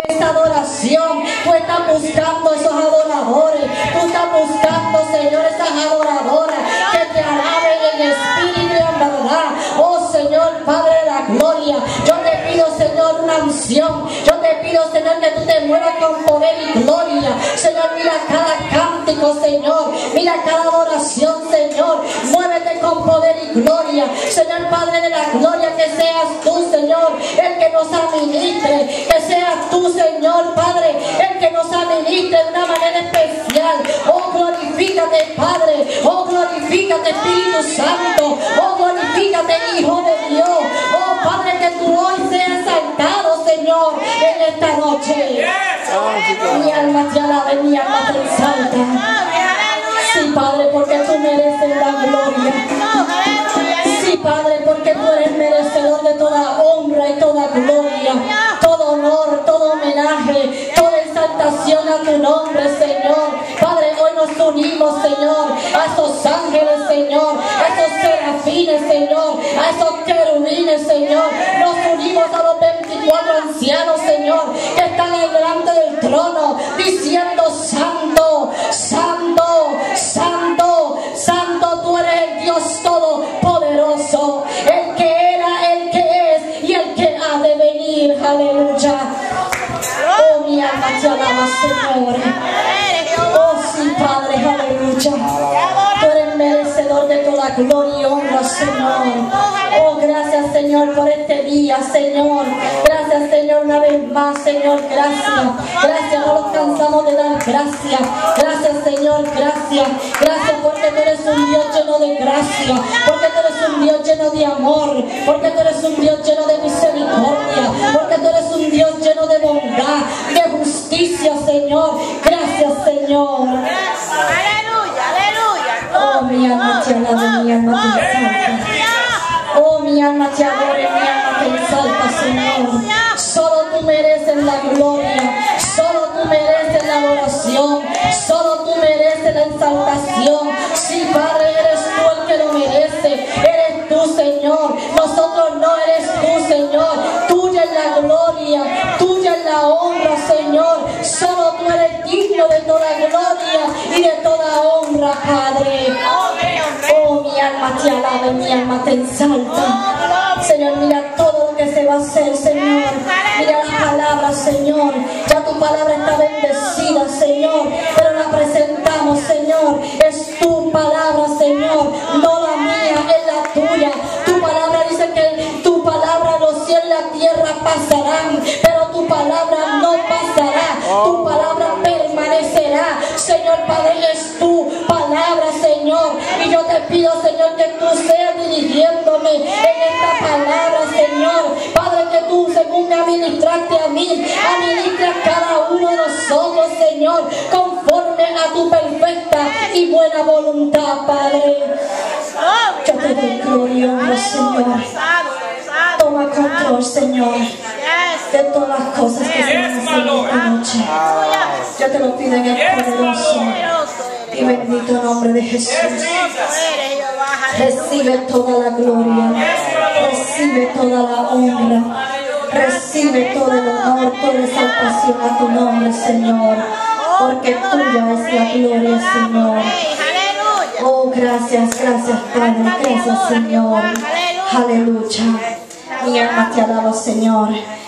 esta adoración. Tú estás buscando esos adoradores. Tú estás buscando, Señor, esas adoradoras que te alaben en espíritu y en verdad. Oh Señor, Padre de la gloria, yo te pido, Señor, una unción. Yo te pido, Señor, que tú te muevas con poder y gloria. Señor, mira cada cántico, Señor. Mira cada adoración, Señor. Muévete con poder y gloria. Señor, Padre de la gloria, que seas tú, Señor, el que nos administre. Que seas tú, Señor, Padre, el que nos administre de una manera especial. Oh, glorifícate, Padre. Oh, glorifícate, Espíritu Santo. Oh, glorifícate, Hijo de Dios. Oh, Padre, que tú hoy seas exaltado, Señor, en esta noche. Mi alma te alaba, mi alma te exalta. Sí, Padre, porque tú mereces la gloria. Sí, Padre, porque tú eres merecedor de toda honra y toda gloria, todo honor, todo homenaje, toda exaltación a tu nombre, Señor. Padre, hoy nos unimos, Señor, a esos ángeles, Señor, a esos serafines, Señor, a esos querubines, Señor. Nos unimos a los 24 ancianos, Señor, que están ahí delante del trono, diciendo: Santo, Santo, Santo, Santo, tú eres el Dios todopoderoso, el que era, el que es y el que ha de venir. Aleluya. Oh, mi alma te alaba, Señor. Oh, sí, Padre, aleluya. Tú eres merecedor de toda gloria y honra, Señor. Oh, gracias, Señor, por este día, Señor. Gracias, Señor, una vez más, Señor. Gracias. Gracias, no nos cansamos de dar gracias. Gracias, Señor, gracias. Gracias porque tú eres un Dios lleno de gracia. Porque tú eres un Dios lleno de amor. Porque tú eres un Dios lleno de misericordia. Porque tú eres un Dios lleno de bondad, de justicia, Señor. Gracias, Señor. Aleluya, aleluya. Oh, mi alma te alaba, mi alma te exalta. Oh, mi alma te adora, mi alma te exalta, Señor. Solo tú mereces la gloria. Solo tú mereces la adoración. Solo tú mereces la exaltación. Sí, Padre, eres tú el que lo merece. Eres tú, Señor. Nosotros no, eres tú, Señor. Tuya es la gloria. Tuya es la honra, Señor. Solo tú eres digno de toda gloria y de toda honra, Padre. Oh, mi alma te alaba, mi alma te exalta. Señor, mira todo lo que se va a hacer, Señor. Mira las palabras, Señor. Ya tu palabra está bendecida, Señor, pero la presentamos, Señor. Es tu palabra, Señor, no la mía, es la tuya. Tu palabra dice que tu palabra, los cielos y la tierra pasarán, pero tu palabra no pasará. Tu palabra permanecerá. Señor Padre, es tu palabra, Señor. Y yo te pido, Señor, que tú seas dirigiéndome en esta palabra, Señor. Padre, que tú, según me administraste a mí, administra a cada uno de nosotros, Señor, conforme a tu perfecta y buena voluntad, Padre. Yo te doy gloria y honra, Señor. Toma control, Señor, de todas las cosas que se van a hacer esta noche. Yo te lo pido en el poderoso y bendito nombre de Jesús. Recibe toda la gloria, recibe toda la honra, recibe todo el honor, toda la exaltación a tu nombre, Señor, porque tuya es la gloria, Señor. Oh, gracias, gracias, Padre, gracias, Señor. Aleluya. Mi alma te alaba, Señor.